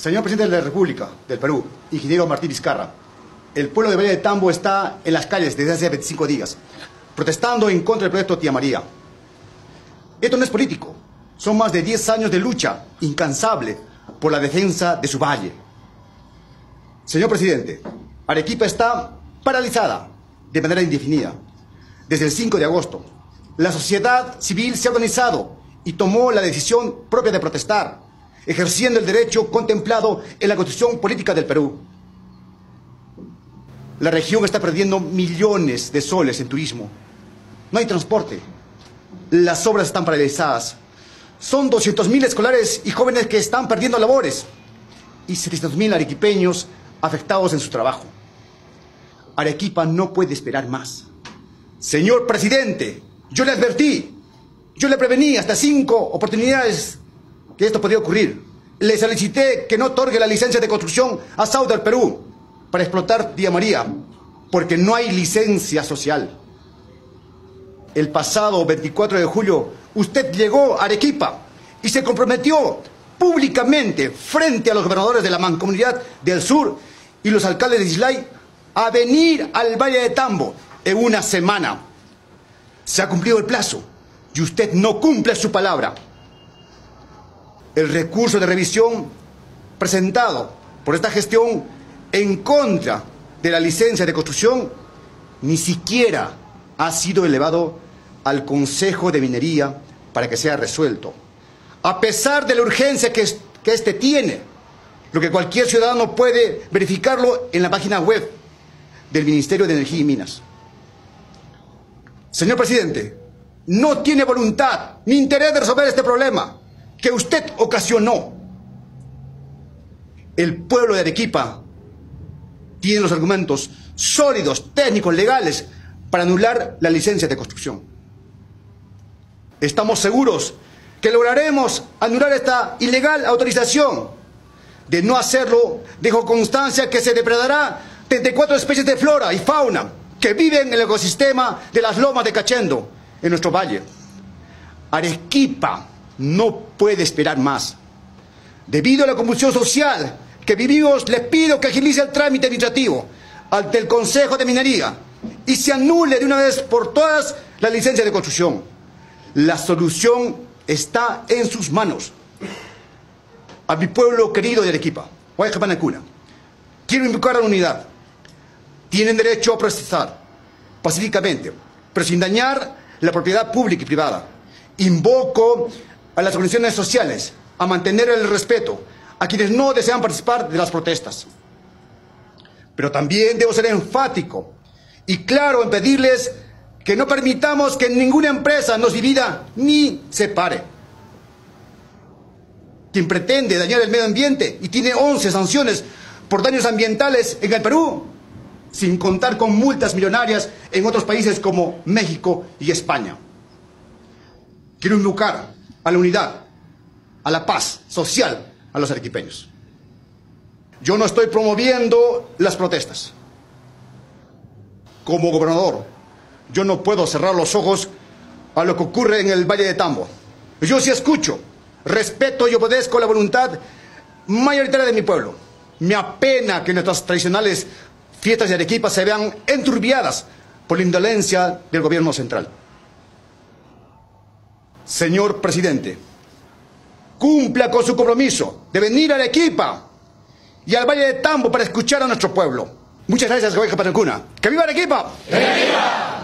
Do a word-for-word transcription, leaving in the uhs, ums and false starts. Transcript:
Señor Presidente de la República del Perú, ingeniero Martín Vizcarra, el pueblo de Valle de Tambo está en las calles desde hace veinticinco días, protestando en contra del proyecto Tía María. Esto no es político, son más de diez años de lucha incansable por la defensa de su valle. Señor Presidente, Arequipa está paralizada de manera indefinida. Desde el cinco de agosto, la sociedad civil se ha organizado y tomó la decisión propia de protestar, ejerciendo el derecho contemplado en la Constitución Política del Perú. La región está perdiendo millones de soles en turismo. No hay transporte. Las obras están paralizadas. Son doscientos mil escolares y jóvenes que están perdiendo labores y setecientos mil arequipeños afectados en su trabajo. Arequipa no puede esperar más. Señor Presidente, yo le advertí, yo le prevení hasta cinco oportunidades que esto podía ocurrir. Le solicité que no otorgue la licencia de construcción a Southern Perú para explotar Tía María, porque no hay licencia social. El pasado veinticuatro de julio, usted llegó a Arequipa y se comprometió públicamente frente a los gobernadores de la Mancomunidad del Sur y los alcaldes de Islay a venir al Valle de Tambo en una semana. Se ha cumplido el plazo y usted no cumple su palabra. El recurso de revisión presentado por esta gestión en contra de la licencia de construcción ni siquiera ha sido elevado al Consejo de Minería para que sea resuelto, a pesar de la urgencia que, es, que este tiene, lo que cualquier ciudadano puede verificarlo en la página web del Ministerio de Energía y Minas. Señor Presidente, no tiene voluntad ni interés de resolver este problema que usted ocasionó. El pueblo de Arequipa tiene los argumentos sólidos, técnicos, legales, para anular la licencia de construcción. Estamos seguros que lograremos anular esta ilegal autorización. De no hacerlo, dejo constancia que se depredará treinta y cuatro especies de flora y fauna que viven en el ecosistema de las lomas de Cachendo, en nuestro valle. Arequipa no puede esperar más. Debido a la convulsión social que vivimos, les pido que agilice el trámite administrativo ante el Consejo de Minería y se anule de una vez por todas la licencia de construcción. La solución está en sus manos. A mi pueblo querido de Arequipa, Huaycapanacuna, quiero invocar a la unidad. Tienen derecho a protestar pacíficamente, pero sin dañar la propiedad pública y privada. Invoco a las organizaciones sociales a mantener el respeto a quienes no desean participar de las protestas. Pero también debo ser enfático y claro en pedirles que no permitamos que ninguna empresa nos divida ni separe. Quien pretende dañar el medio ambiente y tiene once sanciones por daños ambientales en el Perú, sin contar con multas millonarias en otros países como México y España. Quiero invocar a la unidad, a la paz social a los arequipeños. Yo no estoy promoviendo las protestas. Como gobernador, yo no puedo cerrar los ojos a lo que ocurre en el Valle de Tambo. Yo sí escucho, respeto y obedezco la voluntad mayoritaria de mi pueblo. Me apena que nuestras tradicionales fiestas de Arequipa se vean enturbiadas por la indolencia del gobierno central. Señor Presidente, cumpla con su compromiso de venir a Arequipa y al Valle de Tambo para escuchar a nuestro pueblo. Muchas gracias, Huaycapanacuna. ¡Que viva Arequipa! ¡Que viva!